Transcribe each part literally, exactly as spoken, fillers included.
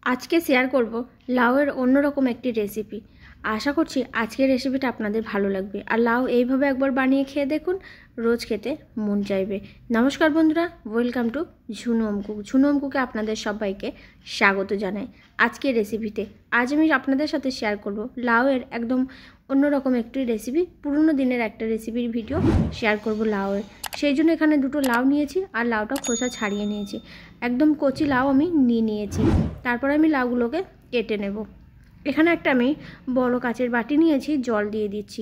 আজকে শেয়ার করব লাউয়ের অন্যরকম একটি রেসিপি। আশা করছি আজকের রেসিপিটা আপনাদের ভালো লাগবে। আর লাউ এইভাবে একবার বানিয়ে খেয়ে দেখুন, রোজ খেতে মন চাইবে। নমস্কার বন্ধুরা, ওয়েলকাম টু ঝুনু অমকুক। ঝুনু অমকুকে আপনাদের সবাইকে স্বাগত জানাই। আজকের রেসিপিতে আজ আমি আপনাদের সাথে শেয়ার করব লাউয়ের একদম অন্যরকম একটি রেসিপি। পুরনো দিনের একটা রেসিপির ভিডিও শেয়ার করব লাউয়ের। সেই জন্য এখানে দুটো লাউ নিয়েছি আর লাউটা খোসা ছাড়িয়ে নিয়েছি। একদম কচি লাউ আমি নিয়ে নিয়েছি। তারপর আমি লাউগুলোকে কেটে নেব। এখানে একটা আমি বড় কাচের বাটি নিয়েছি, জল দিয়ে দিচ্ছি।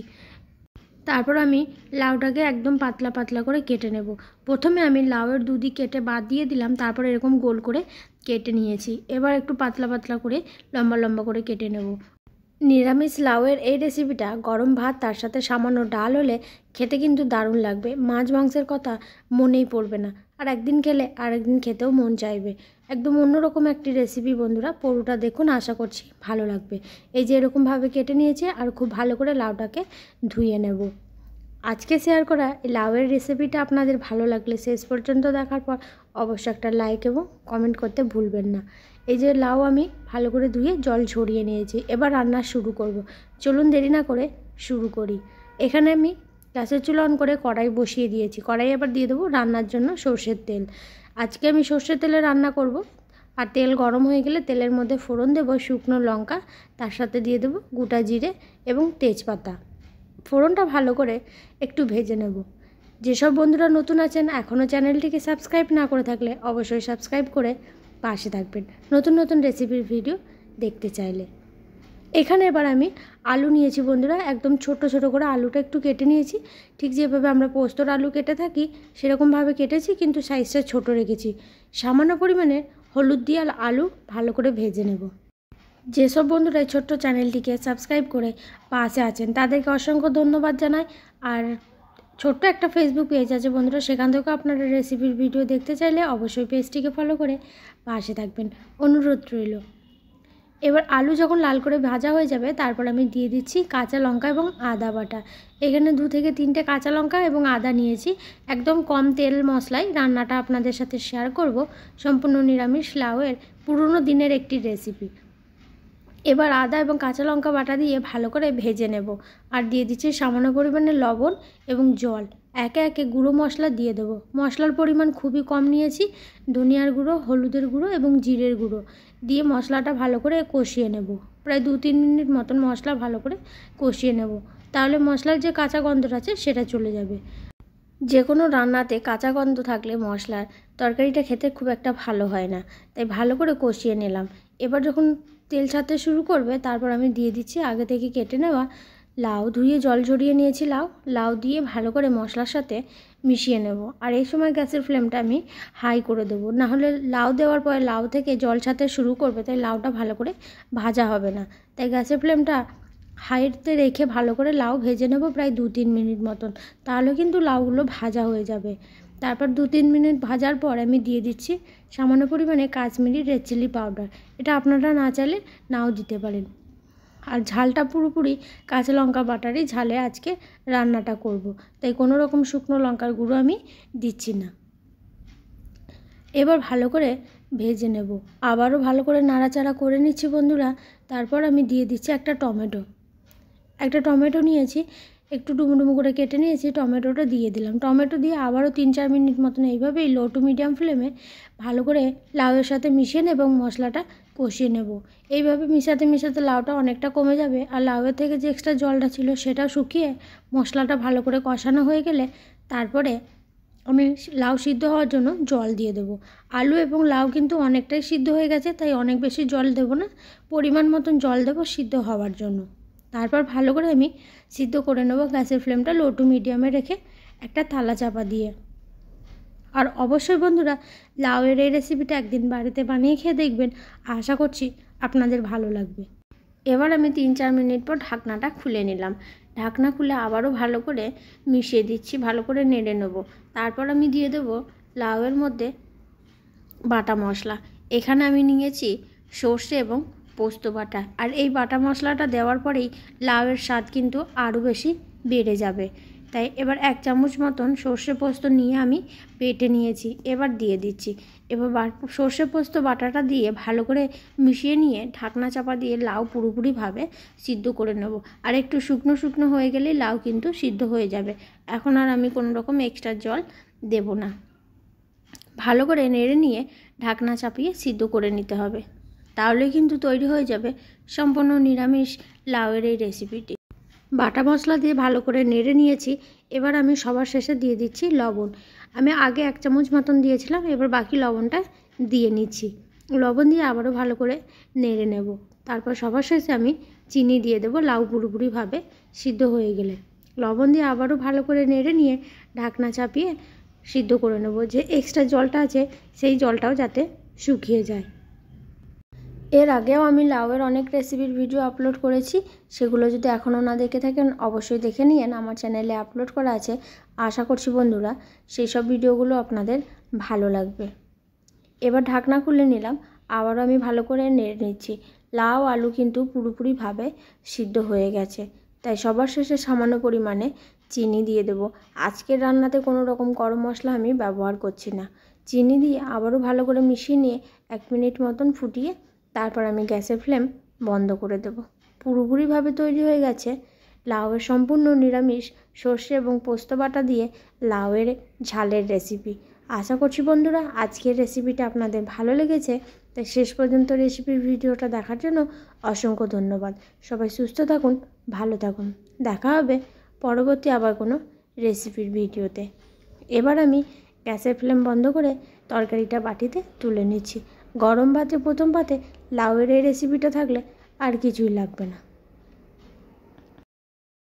তারপর আমি লাউটাকে একদম পাতলা পাতলা করে কেটে নেব। প্রথমে আমি লাউয়ের দুদিক কেটে বাদ দিয়ে দিলাম, তারপর এরকম গোল করে কেটে নিয়েছি। এবার একটু পাতলা পাতলা করে লম্বা লম্বা করে কেটে নেব। নিরামিষ লাউয়ের এই রেসিপিটা গরম ভাত তার সাথে সামান্য ডাল হলে খেতে কিন্তু দারুণ লাগবে। মাছ মাংসের কথা মনেই পড়বে না, আর একদিন খেলে আর একদিন খেতেও মন চাইবে। একদম অন্যরকম একটি রেসিপি বন্ধুরা, পুরোটা দেখুন, আশা করছি ভালো লাগবে। এই যে এরকমভাবে কেটে নিয়েছি আর খুব ভালো করে লাউটাকে ধুয়ে নেব। আজকে শেয়ার করা এই লাউয়ের রেসিপিটা আপনাদের ভালো লাগলে শেষ পর্যন্ত দেখার পর অবশ্যই একটা লাইক এবং কমেন্ট করতে ভুলবেন না। এই যে লাউ আমি ভালো করে ধুয়ে জল ঝরিয়ে নিয়েছি। এবার রান্না শুরু করব। চলুন দেরি না করে শুরু করি। এখানে আমি গ্যাসের চুলা অন করে কড়াই বসিয়ে দিয়েছি। কড়াই এবার দিয়ে দেবো রান্নার জন্য সর্ষের তেল। আজকে আমি সর্ষের তেলে রান্না করব। আর তেল গরম হয়ে গেলে তেলের মধ্যে ফোড়ন দেবো শুকনো লঙ্কা, তার সাথে দিয়ে দেবো গোটা জিরে এবং তেজপাতা। ফোড়নটা ভালো করে একটু ভেজে নেব। যেসব বন্ধুরা নতুন আছেন, এখনও চ্যানেলটিকে সাবস্ক্রাইব না করে থাকলে অবশ্যই সাবস্ক্রাইব করে পাশে থাকবেন নতুন নতুন রেসিপির ভিডিও দেখতে চাইলে। এখানে এবার আমি আলু নিয়েছি বন্ধুরা, একদম ছোট ছোট করে আলুটা একটু কেটে নিয়েছি। ঠিক যেভাবে আমরা পোস্তর আলু কেটে থাকি সেরকমভাবে কেটেছি, কিন্তু সাইজটা ছোট রেখেছি। সামান্য পরিমাণে হলুদ দিয়ে আলু ভালো করে ভেজে নেব। যেসব বন্ধুরা এই ছোট্ট চ্যানেলটিকে সাবস্ক্রাইব করে পাশে আছেন তাদেরকে অসংখ্য ধন্যবাদ জানাই। আর ছোট্ট একটা ফেসবুক পেজ আছে বন্ধুরা, সেখান থেকেও আপনারা রেসিপির ভিডিও দেখতে চাইলে অবশ্যই পেজটিকে ফলো করে পাশে থাকবেন, অনুরোধ রইল। এবার আলু যখন লাল করে ভাজা হয়ে যাবে তারপর আমি দিয়ে দিচ্ছি কাঁচা লঙ্কা এবং আদা বাটা। এখানে দু থেকে তিনটে কাঁচা লঙ্কা এবং আদা নিয়েছি। একদম কম তেল মশলায় রান্নাটা আপনাদের সাথে শেয়ার করব। সম্পূর্ণ নিরামিষ লাউয়ের পুরনো দিনের একটি রেসিপি। এবার আদা এবং কাঁচা লঙ্কা বাটা দিয়ে ভালো করে ভেজে নেব। আর দিয়ে দিচ্ছি সামান্য পরিমাণে লবণ এবং জল। একে একে গুঁড়ো মশলা দিয়ে দেবো। মশলার পরিমাণ খুবই কম নিয়েছি। ধনিয়ার গুঁড়ো, হলুদের গুঁড়ো এবং জিরের গুঁড়ো দিয়ে মশলাটা ভালো করে কষিয়ে নেব। প্রায় দু তিন মিনিট মতন মশলা ভালো করে কষিয়ে নেব। তাহলে মশলার যে কাঁচা গন্ধটা আছে সেটা চলে যাবে। যে কোনো রান্নাতে কাঁচা গন্ধ থাকলে মশলার তরকারিটা খেতে খুব একটা ভালো হয় না, তাই ভালো করে কষিয়ে নিলাম। এবার যখন তেল ছাড়তে শুরু করবে তারপর আমি দিয়ে দিচ্ছি আগে থেকে কেটে নেওয়া লাউ। ধুয়ে জল ঝরিয়ে নিয়েছি লাউ। লাউ দিয়ে ভালো করে মশলার সাথে মিশিয়ে নেব। আর এই সময় গ্যাসের ফ্লেমটা আমি হাই করে দেবো, নাহলে লাউ দেওয়ার পরে লাউ থেকে জল ছাড়তে শুরু করবে, তাই লাউটা ভালো করে ভাজা হবে না। তাই গ্যাসের ফ্লেমটা হাইতে রেখে ভালো করে লাউ ভেজে নেব প্রায় দু তিন মিনিট মতন। তাহলে কিন্তু লাউগুলো ভাজা হয়ে যাবে। তারপর দু তিন মিনিট ভাজার পর আমি দিয়ে দিচ্ছি সামান্য পরিমাণে কাশ্মীরি রেড চিলি পাউডার। এটা আপনারা না চাইলে নাও দিতে পারেন। আর ঝালটা পুরোপুরি কাঁচা লঙ্কা বাটারই ঝালে আজকে রান্নাটা করব, তাই কোনো রকম শুকনো লঙ্কার গুঁড়ো আমি দিচ্ছি না। এবার ভালো করে ভেজে নেব। আবারও ভালো করে নাড়াচাড়া করে নিচ্ছি বন্ধুরা। তারপর আমি দিয়ে দিচ্ছি একটা টমেটো। একটা টমেটো নিয়েছি, একটু ডুমো ডুমো করে কেটে নিয়েছি, টমেটোটা দিয়ে দিলাম। টমেটো দিয়ে আবারও তিন চার মিনিট মতন এইভাবেই লো টু মিডিয়াম ফ্লেমে ভালো করে লাউয়ের সাথে মিশিয়ে নেব এবং মশলাটা কষিয়ে নেব। এইভাবে মিশাতে মিশাতে লাউটা অনেকটা কমে যাবে। আর লাউয়ের থেকে যে এক্সট্রা জলটা ছিল সেটা শুকিয়ে মশলাটা ভালো করে কষানো হয়ে গেলে তারপরে আমি লাউ সিদ্ধ হওয়ার জন্য জল দিয়ে দেবো। আলু এবং লাউ কিন্তু অনেকটাই সিদ্ধ হয়ে গেছে, তাই অনেক বেশি জল দেবো না, পরিমাণ মতন জল দেবো সিদ্ধ হওয়ার জন্য। তারপর ভালো করে আমি সিদ্ধ করে নেব গ্যাসের ফ্লেমটা লো টু মিডিয়ামে রেখে একটা থালা চাপা দিয়ে। আর অবশ্যই বন্ধুরা লাউয়ের এই রেসিপিটা একদিন বাড়িতে বানিয়ে খেয়ে দেখবেন, আশা করছি আপনাদের ভালো লাগবে। এবার আমি তিন চার মিনিট পর ঢাকনাটা খুলে নিলাম। ঢাকনা খুলে আবারও ভালো করে মিশিয়ে দিচ্ছি, ভালো করে নেড়ে নেব। তারপর আমি দিয়ে দেবো লাউয়ের মধ্যে বাটা মশলা। এখানে আমি নিয়েছি সর্ষে এবং পোস্ত বাটা। আর এই বাটা মশলাটা দেওয়ার পরেই লাউয়ের স্বাদ কিন্তু আরও বেশি বেড়ে যাবে। তাই এবার এক চামচ মতন সর্ষে পোস্ত নিয়ে আমি বেটে নিয়েছি, এবার দিয়ে দিচ্ছি। এবার সর্ষে পোস্ত বাটাটা দিয়ে ভালো করে মিশিয়ে নিয়ে ঢাকনা চাপা দিয়ে লাউ পুরোপুরিভাবে সিদ্ধ করে নেব। আর একটু শুকনো শুকনো হয়ে গেলেই লাউ কিন্তু সিদ্ধ হয়ে যাবে। এখন আর আমি কোনো রকম এক্সট্রা জল দেব না। ভালো করে নেড়ে নিয়ে ঢাকনা চাপিয়ে সিদ্ধ করে নিতে হবে, তাহলে কিন্তু তৈরি হয়ে যাবে সম্পূর্ণ নিরামিষ লাউয়ের এই রেসিপিটি। বাটা মশলা দিয়ে ভালো করে নেড়ে নিয়েছি। এবার আমি সবার শেষে দিয়ে দিচ্ছি লবণ। আমি আগে এক চামচ মতন দিয়েছিলাম, এবার বাকি লবণটা দিয়ে নিচ্ছি। লবণ দিয়ে আবারও ভালো করে নেড়ে নেব। তারপর সবার শেষে আমি চিনি দিয়ে দেবো লাউ পুরোপুরিভাবে সিদ্ধ হয়ে গেলে। লবণ দিয়ে আবারও ভালো করে নেড়ে নিয়ে ঢাকনা চাপিয়ে সিদ্ধ করে নেব। যে এক্সট্রা জলটা আছে সেই জলটাও যাতে শুকিয়ে যায়। এর আগেও আমি লাউয়ের অনেক রেসিপির ভিডিও আপলোড করেছি, সেগুলো যদি এখনও না দেখে থাকেন অবশ্যই দেখে নিন, আমার চ্যানেলে আপলোড করা আছে। আশা করছি বন্ধুরা সেই সব ভিডিওগুলো আপনাদের ভালো লাগবে। এবার ঢাকনা খুলে নিলাম, আবারও আমি ভালো করে নেড়ে নিচ্ছি। লাউ আলু কিন্তু পুরোপুরিভাবে সিদ্ধ হয়ে গেছে, তাই সবার শেষে সামান্য পরিমাণে চিনি দিয়ে দেবো। আজকের রান্নাতে কোনো রকম গরম মশলা আমি ব্যবহার করছি না। চিনি দিয়ে আবারও ভালো করে মিশিয়ে নিয়ে এক মিনিট মতন ফুটিয়ে তারপর আমি গ্যাসের ফ্লেম বন্ধ করে দেব। পুরোপুরিভাবে তৈরি হয়ে গেছে লাউয়ের সম্পূর্ণ নিরামিষ সর্ষে এবং পোস্ত বাটা দিয়ে লাউয়ের ঝালের রেসিপি। আশা করছি বন্ধুরা আজকের রেসিপিটা আপনাদের ভালো লেগেছে। তাই শেষ পর্যন্ত রেসিপির ভিডিওটা দেখার জন্য অসংখ্য ধন্যবাদ। সবাই সুস্থ থাকুন, ভালো থাকুন। দেখা হবে পরবর্তী আবার কোনো রেসিপির ভিডিওতে। এবার আমি গ্যাসের ফ্লেম বন্ধ করে তরকারিটা বাটিতে তুলে নিচ্ছি। গরম ভাতে প্রথম পাতে লাউয়ের এই রেসিপিটা থাকলে আর কিছুই লাগবে না।